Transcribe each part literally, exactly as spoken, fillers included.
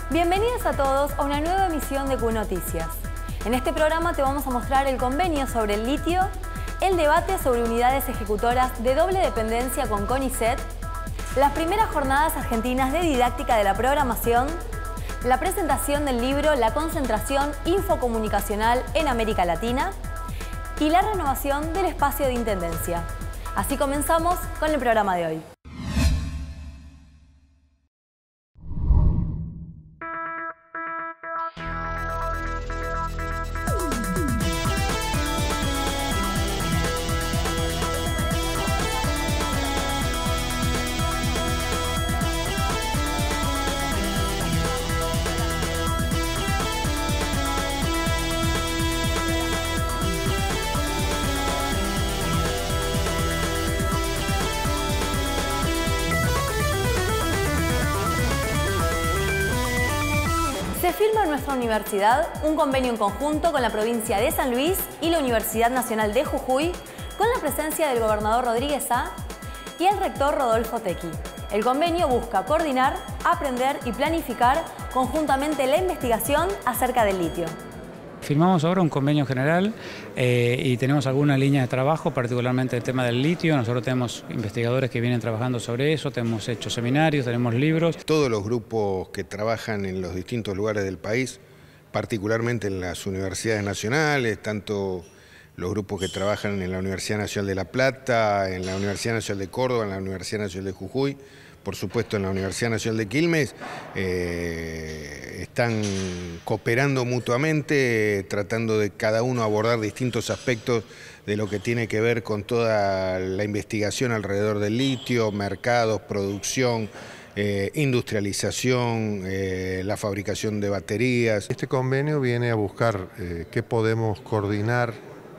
Bienvenidos a todos a una nueva emisión de Q Noticias. En este programa te vamos a mostrar el convenio sobre el litio, el debate sobre unidades ejecutoras de doble dependencia con CONICET, las primeras jornadas argentinas de didáctica de la programación, la presentación del libro La concentración infocomunicacional en América Latina y la renovación del espacio de intendencia. Así comenzamos con el programa de hoy. Se firma en nuestra universidad un convenio en conjunto con la provincia de San Luis y la Universidad Nacional de Jujuy, con la presencia del gobernador Rodríguez A. y el rector Rodolfo Tequi. El convenio busca coordinar, aprender y planificar conjuntamente la investigación acerca del litio. Firmamos ahora un convenio general eh, y tenemos alguna línea de trabajo, particularmente el tema del litio. Nosotros tenemos investigadores que vienen trabajando sobre eso, tenemos hecho seminarios, tenemos libros. Todos los grupos que trabajan en los distintos lugares del país, particularmente en las universidades nacionales, tanto los grupos que trabajan en la Universidad Nacional de La Plata, en la Universidad Nacional de Córdoba, en la Universidad Nacional de Jujuy, por supuesto en la Universidad Nacional de Quilmes, eh, están cooperando mutuamente, tratando de cada uno abordar distintos aspectos de lo que tiene que ver con toda la investigación alrededor del litio, mercados, producción, eh, industrialización, eh, la fabricación de baterías. Este convenio viene a buscar eh, qué podemos coordinar,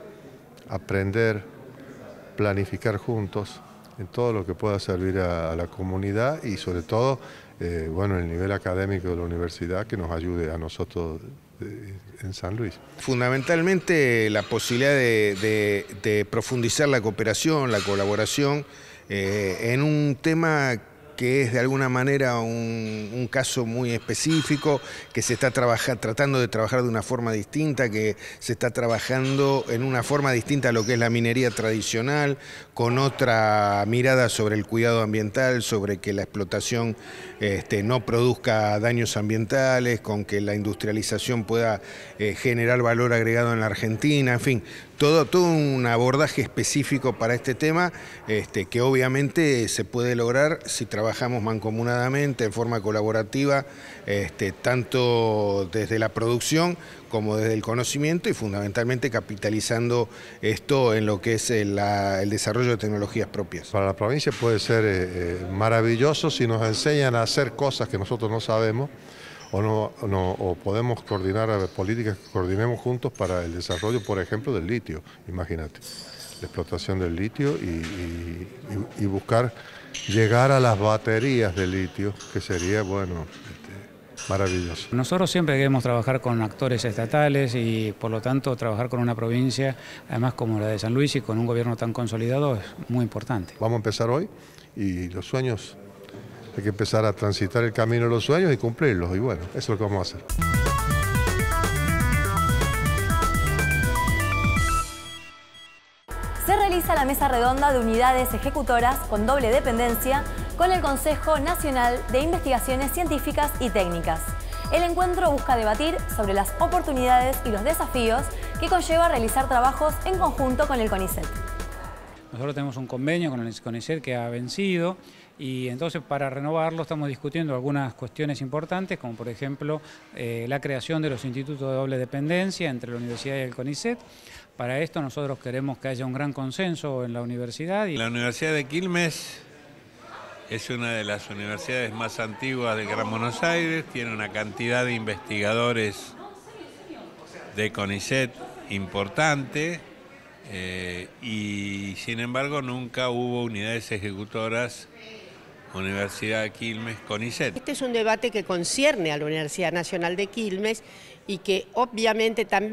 aprender, planificar juntos en todo lo que pueda servir a, a la comunidad y sobre todo, eh, bueno, el nivel académico de la universidad que nos ayude a nosotros de, en San Luis. Fundamentalmente la posibilidad de, de, de profundizar la cooperación, la colaboración eh, en un tema que es de alguna manera un, un caso muy específico, que se está trabaja, tratando de trabajar de una forma distinta, que se está trabajando en una forma distinta a lo que es la minería tradicional, con otra mirada sobre el cuidado ambiental, sobre que la explotación este, no produzca daños ambientales, con que la industrialización pueda eh, generar valor agregado en la Argentina, en fin, todo, todo un abordaje específico para este tema, este, que obviamente se puede lograr si trabajamos mancomunadamente, en forma colaborativa, este, tanto desde la producción como desde el conocimiento y fundamentalmente capitalizando esto en lo que es el, la, el desarrollo de tecnologías propias. Para la provincia puede ser eh, eh, maravilloso si nos enseñan a hacer cosas que nosotros no sabemos o, no, no, o podemos coordinar a políticas que coordinemos juntos para el desarrollo, por ejemplo, del litio, imagínate, la explotación del litio y, y, y, y buscar llegar a las baterías de litio, que sería, bueno, este, maravilloso. Nosotros siempre queremos trabajar con actores estatales y por lo tanto trabajar con una provincia, además como la de San Luis y con un gobierno tan consolidado es muy importante. Vamos a empezar hoy y los sueños, hay que empezar a transitar el camino de los sueños y cumplirlos y bueno, eso es lo que vamos a hacer. Se realiza la mesa redonda de unidades ejecutoras con doble dependencia con el Consejo Nacional de Investigaciones Científicas y Técnicas. El encuentro busca debatir sobre las oportunidades y los desafíos que conlleva realizar trabajos en conjunto con el CONICET. Nosotros tenemos un convenio con el CONICET que ha vencido y entonces para renovarlo estamos discutiendo algunas cuestiones importantes, como por ejemplo eh, la creación de los institutos de doble dependencia entre la universidad y el CONICET. Para esto nosotros queremos que haya un gran consenso en la universidad. Y... La Universidad de Quilmes es una de las universidades más antiguas del Gran Buenos Aires, tiene una cantidad de investigadores de CONICET importante eh, y sin embargo nunca hubo unidades ejecutoras Universidad de Quilmes, CONICET. Este es un debate que concierne a la Universidad Nacional de Quilmes y que obviamente también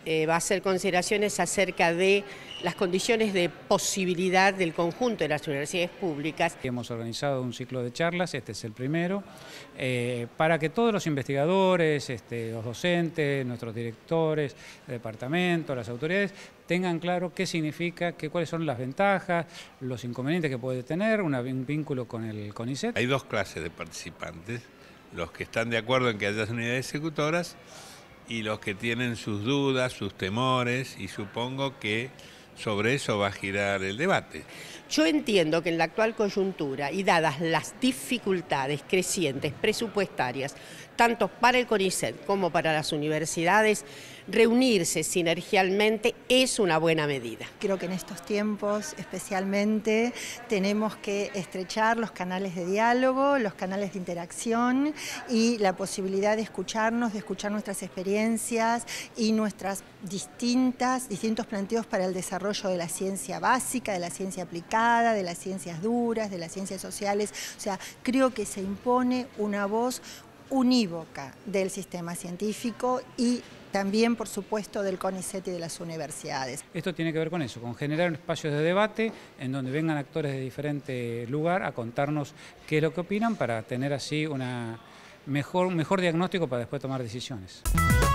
eh, va a hacer consideraciones acerca de las condiciones de posibilidad del conjunto de las universidades públicas. Hemos organizado un ciclo de charlas, este es el primero, eh, para que todos los investigadores, este, los docentes, nuestros directores de departamento, las autoridades, tengan claro qué significa, qué, cuáles son las ventajas, los inconvenientes que puede tener una, un vínculo con el CONICET. Hay dos clases de participantes, los que están de acuerdo en que haya unidades ejecutoras y los que tienen sus dudas, sus temores, y supongo que sobre eso va a girar el debate. Yo entiendo que en la actual coyuntura y dadas las dificultades crecientes presupuestarias, tanto para el CONICET como para las universidades, reunirse sinergialmente es una buena medida. Creo que en estos tiempos especialmente tenemos que estrechar los canales de diálogo, los canales de interacción y la posibilidad de escucharnos, de escuchar nuestras experiencias y nuestras distintas, distintos planteos para el desarrollo de la ciencia básica, de la ciencia aplicada, de las ciencias duras, de las ciencias sociales. O sea, creo que se impone una voz unívoca del sistema científico y también, por supuesto, del CONICET y de las universidades. Esto tiene que ver con eso, con generar espacios de debate en donde vengan actores de diferente lugar a contarnos qué es lo que opinan para tener así una mejor, un mejor diagnóstico para después tomar decisiones.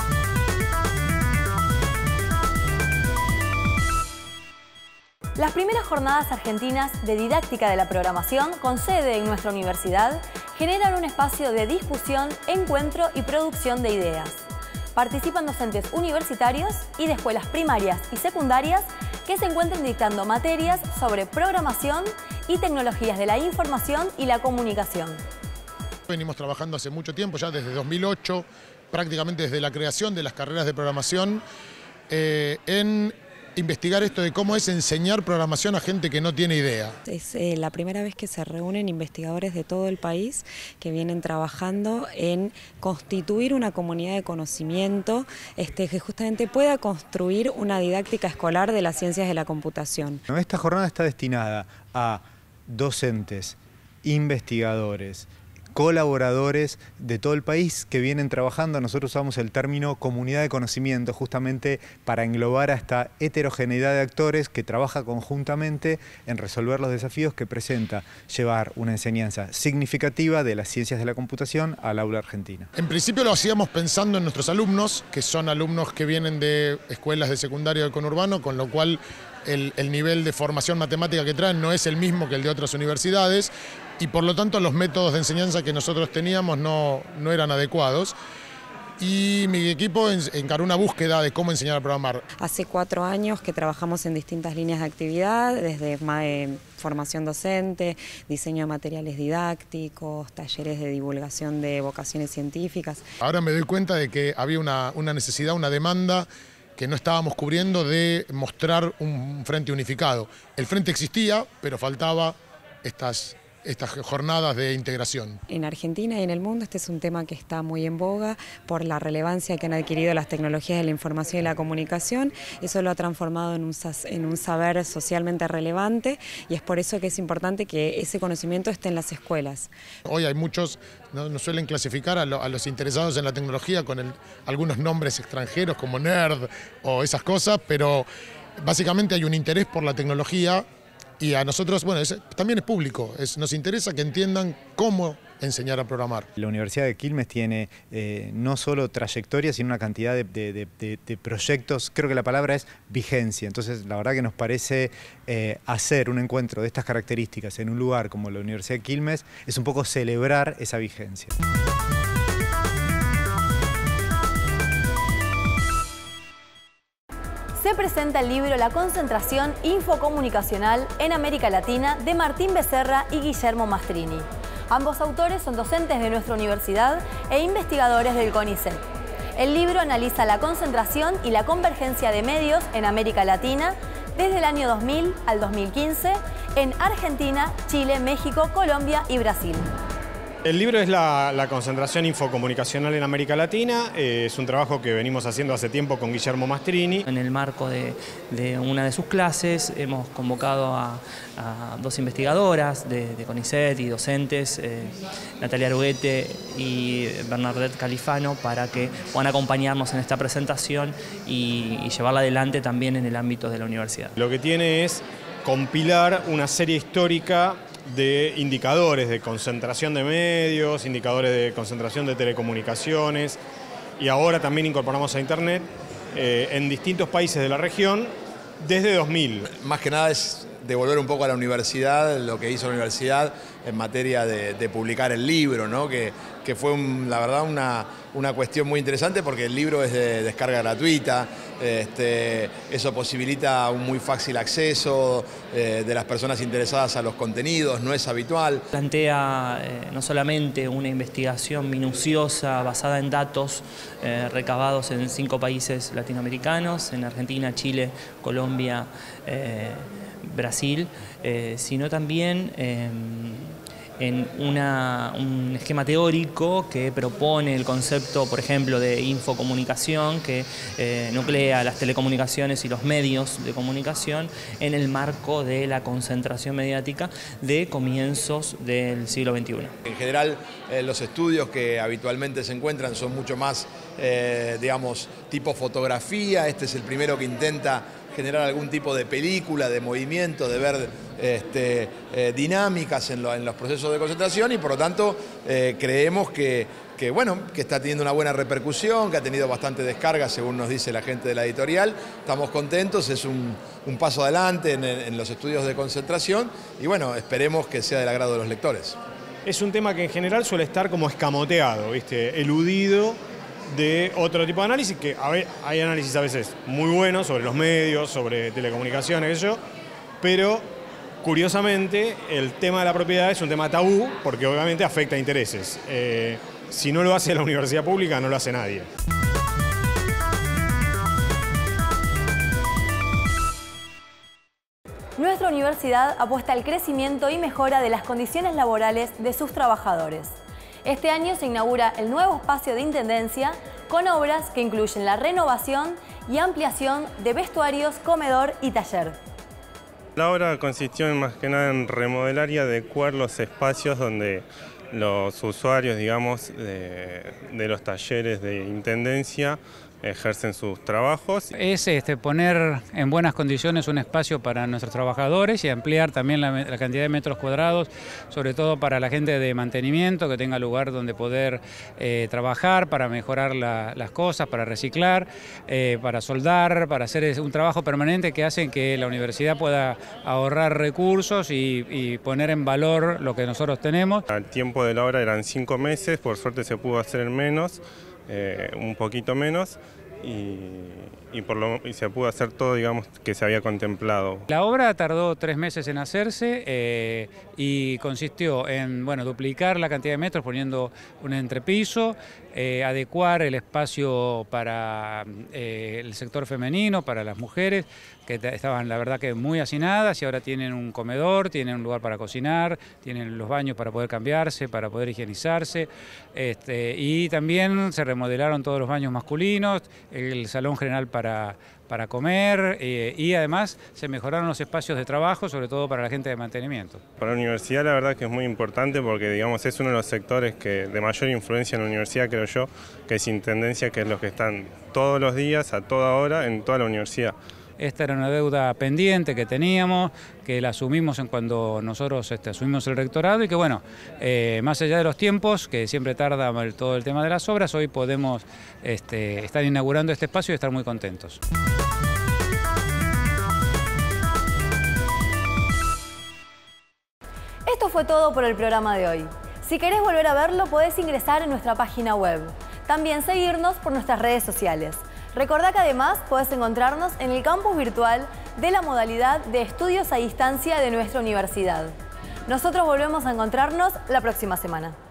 Las primeras jornadas argentinas de didáctica de la programación, con sede en nuestra universidad, generan un espacio de discusión, encuentro y producción de ideas. Participan docentes universitarios y de escuelas primarias y secundarias que se encuentran dictando materias sobre programación y tecnologías de la información y la comunicación. Venimos trabajando hace mucho tiempo, ya desde dos mil ocho, prácticamente desde la creación de las carreras de programación, eh, en investigar esto de cómo es enseñar programación a gente que no tiene idea. Es eh, la primera vez que se reúnen investigadores de todo el país que vienen trabajando en constituir una comunidad de conocimiento este, que justamente pueda construir una didáctica escolar de las ciencias de la computación. Esta jornada está destinada a docentes, investigadores, colaboradores de todo el país que vienen trabajando. Nosotros usamos el término comunidad de conocimiento justamente para englobar a esta heterogeneidad de actores que trabaja conjuntamente en resolver los desafíos que presenta llevar una enseñanza significativa de las ciencias de la computación al aula argentina. En principio lo hacíamos pensando en nuestros alumnos, que son alumnos que vienen de escuelas de secundario del conurbano, con lo cual el, el nivel de formación matemática que traen no es el mismo que el de otras universidades, y por lo tanto los métodos de enseñanza que nosotros teníamos no, no eran adecuados. Y mi equipo encaró una búsqueda de cómo enseñar a programar. Hace cuatro años que trabajamos en distintas líneas de actividad, desde formación docente, diseño de materiales didácticos, talleres de divulgación de vocaciones científicas. Ahora me doy cuenta de que había una, una necesidad, una demanda que no estábamos cubriendo de mostrar un frente unificado. El frente existía, pero faltaba estas... estas jornadas de integración. En Argentina y en el mundo este es un tema que está muy en boga por la relevancia que han adquirido las tecnologías de la información y la comunicación. Eso lo ha transformado en un, en un saber socialmente relevante y es por eso que es importante que ese conocimiento esté en las escuelas. Hoy hay muchos, no, no suelen clasificar a, lo, a los interesados en la tecnología con el, algunos nombres extranjeros como nerd o esas cosas, pero básicamente hay un interés por la tecnología. Y a nosotros, bueno, es, también es público, es, nos interesa que entiendan cómo enseñar a programar. La Universidad de Quilmes tiene eh, no solo trayectoria, sino una cantidad de, de, de, de proyectos, creo que la palabra es vigencia. Entonces, la verdad que nos parece eh, hacer un encuentro de estas características en un lugar como la Universidad de Quilmes es un poco celebrar esa vigencia. Se presenta el libro La concentración infocomunicacional en América Latina de Martín Becerra y Guillermo Mastrini. Ambos autores son docentes de nuestra universidad e investigadores del CONICET. El libro analiza la concentración y la convergencia de medios en América Latina desde el año dos mil al dos mil quince en Argentina, Chile, México, Colombia y Brasil. El libro es la, la concentración infocomunicacional en América Latina, eh, es un trabajo que venimos haciendo hace tiempo con Guillermo Mastrini. En el marco de, de una de sus clases hemos convocado a, a dos investigadoras de, de CONICET y docentes, eh, Natalia Aruguete y Bernadette Califano, para que puedan acompañarnos en esta presentación y, y llevarla adelante también en el ámbito de la universidad. Lo que tiene es compilar una serie histórica de indicadores de concentración de medios, indicadores de concentración de telecomunicaciones, y ahora también incorporamos a Internet eh, en distintos países de la región desde dos mil. Más que nada es devolver un poco a la universidad lo que hizo la universidad en materia de, de publicar el libro, ¿no? que, que fue un, la verdad una, una cuestión muy interesante porque el libro es de descarga gratuita, este, eso posibilita un muy fácil acceso eh, de las personas interesadas a los contenidos, no es habitual. Plantea eh, no solamente una investigación minuciosa basada en datos eh, recabados en cinco países latinoamericanos, en Argentina, Chile, Colombia, eh, Brasil, eh, sino también eh, en una, un esquema teórico que propone el concepto, por ejemplo, de infocomunicación, que eh, nuclea las telecomunicaciones y los medios de comunicación en el marco de la concentración mediática de comienzos del siglo veintiuno. En general, eh, los estudios que habitualmente se encuentran son mucho más, eh, digamos, tipo fotografía. Este es el primero que intenta generar algún tipo de película, de movimiento, de ver este, eh, dinámicas en, lo, en los procesos de concentración, y por lo tanto eh, creemos que, que, bueno, que está teniendo una buena repercusión, que ha tenido bastante descarga según nos dice la gente de la editorial. Estamos contentos, es un, un paso adelante en, en los estudios de concentración y bueno, esperemos que sea del agrado de los lectores. Es un tema que en general suele estar como escamoteado, ¿viste? Eludido de otro tipo de análisis, que a ver, hay análisis a veces muy buenos sobre los medios, sobre telecomunicaciones, eso, pero curiosamente el tema de la propiedad es un tema tabú porque obviamente afecta a intereses. Eh, si no lo hace la universidad pública, no lo hace nadie. Nuestra universidad apuesta al crecimiento y mejora de las condiciones laborales de sus trabajadores. Este año se inaugura el nuevo espacio de intendencia con obras que incluyen la renovación y ampliación de vestuarios, comedor y taller. La obra consistió en, más que nada en remodelar y adecuar los espacios donde los usuarios, digamos, de, de los talleres de intendencia ejercen sus trabajos. Es este, poner en buenas condiciones un espacio para nuestros trabajadores y ampliar también la, la cantidad de metros cuadrados, sobre todo para la gente de mantenimiento, que tenga lugar donde poder eh, trabajar, para mejorar la, las cosas, para reciclar, eh, para soldar, para hacer un trabajo permanente que hace que la universidad pueda ahorrar recursos y, y poner en valor lo que nosotros tenemos. El tiempo de la obra eran cinco meses, por suerte se pudo hacer en menos. Eh, un poquito menos y, y, por lo, y se pudo hacer todo, digamos, que se había contemplado. La obra tardó tres meses en hacerse eh, y consistió en bueno, duplicar la cantidad de metros poniendo un entrepiso, eh, adecuar el espacio para eh, el sector femenino, para las mujeres, que estaban la verdad que muy hacinadas y ahora tienen un comedor, tienen un lugar para cocinar, tienen los baños para poder cambiarse, para poder higienizarse, este, y también se remodelaron todos los baños masculinos, el salón general para, para comer eh, y además se mejoraron los espacios de trabajo, sobre todo para la gente de mantenimiento. Para la universidad la verdad que es muy importante porque digamos es uno de los sectores que de mayor influencia en la universidad, creo yo, que es intendencia, que es los que están todos los días, a toda hora, en toda la universidad. Esta era una deuda pendiente que teníamos, que la asumimos en cuando nosotros este, asumimos el rectorado y que bueno, eh, más allá de los tiempos, que siempre tarda el, todo el tema de las obras, hoy podemos este, estar inaugurando este espacio y estar muy contentos. Esto fue todo por el programa de hoy. Si querés volver a verlo, podés ingresar en nuestra página web. También seguirnos por nuestras redes sociales. Recordá que además podés encontrarnos en el campus virtual de la modalidad de estudios a distancia de nuestra universidad. Nosotros volvemos a encontrarnos la próxima semana.